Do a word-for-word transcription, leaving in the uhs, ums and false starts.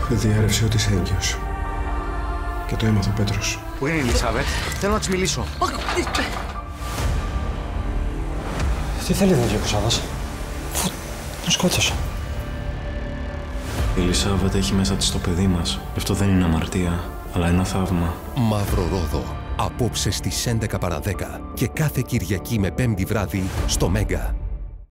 Διέρευσε ότι είσαι έγκυος. Και το έμαθε ο Πέτρος. Πού είναι η Ελισάβετ? Θέλω να της μιλήσω. Τι θέλει εδώ ο Σάββας? Αφού τον σκότωσα. Η Ελισάβετ έχει μέσα της το παιδί μας. Αυτό δεν είναι αμαρτία, αλλά ένα θαύμα. Μαύρο Ρόδο. Απόψε στις έντεκα παρά δέκα και κάθε Κυριακή με Πέμπτη βράδυ στο Μέγκα.